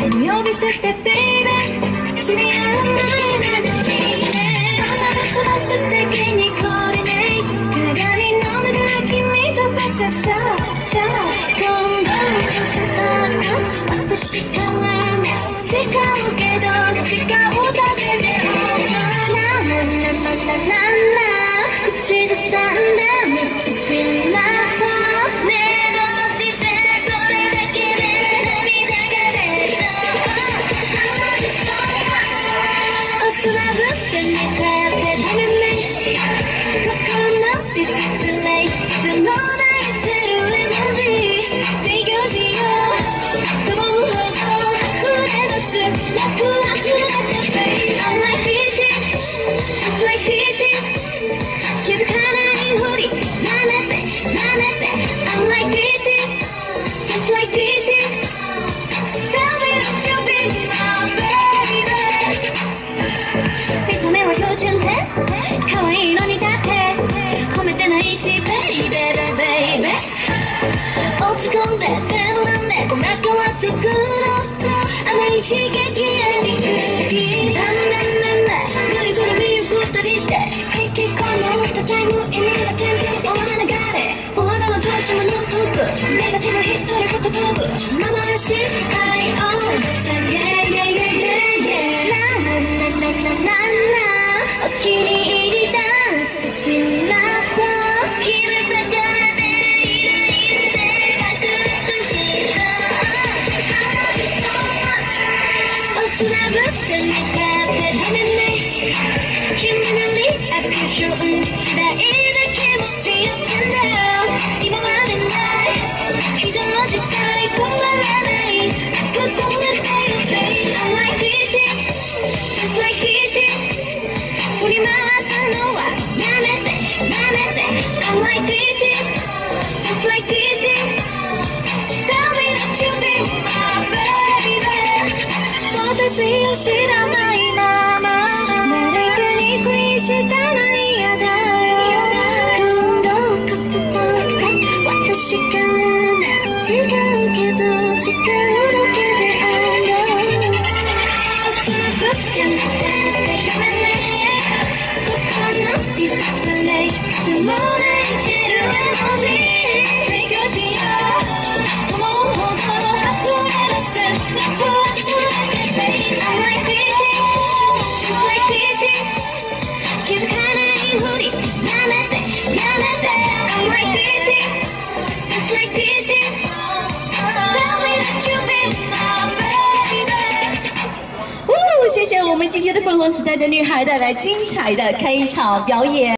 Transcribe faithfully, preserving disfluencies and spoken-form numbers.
呼び捨てベイベー知り合う前なのにね離れすてきにコーディネート鏡の中で君とバシャシャシャ今度こそと私からね違うけど違うだけでななななななな口ずさんでみてしらそうねどうしてそれだけで涙が出そうおそらぶって寝返ってダメね心のディスプレイいつも泣いてる絵文字制御しようと思うほど溢れ出すラブあふれて Baby I'm like ティーティー Just like ティーティー 気づかないふりなめてなめて I'm like ティーティー Just like ティーティー Tell me that you'll be my baby 見た目は標準点可愛いのにだって褒めてないし Baby baby baby 落ち込んででもなんでお腹はすくの甘い刺激やり空気ダメダメダメぐるぐる見送ったりして引き込む二タイム意味が点々終わら流れお肌の調子もノット服ネガティブ一人ことブーブー回しはい on yeah yeah yeah yeah yeah ななななななお気に入りだってスラッソ気分さがれてイライラで爆裂しそうおそらぶって寝返ってダメね君のリアクション次第で気持ちよくなる今までない非常事態困らない求めてよ Baby I'm like ティーティー Just like ティーティー 振り回すのはやめてやめて I'm like ティーティー Just like ティーティー Tell me that you'll be my baby 私を知らないまま誰かに恋したら嫌だよ今度こそと私からね違うけど違うだけであるおそらくじゃなくてダメね心のディスプレイいつも泣いてる絵文字制御しよう思うほど溢れ出すラブあふれて Baby I'm like ティーティー Just like ティーティー 気づかないふりやめてやめて I'm like ティーティー Just like ティーティー Tell me that you'll be my baby 呜，谢谢我们今天的粉红时代的女孩带来精彩的开场表演。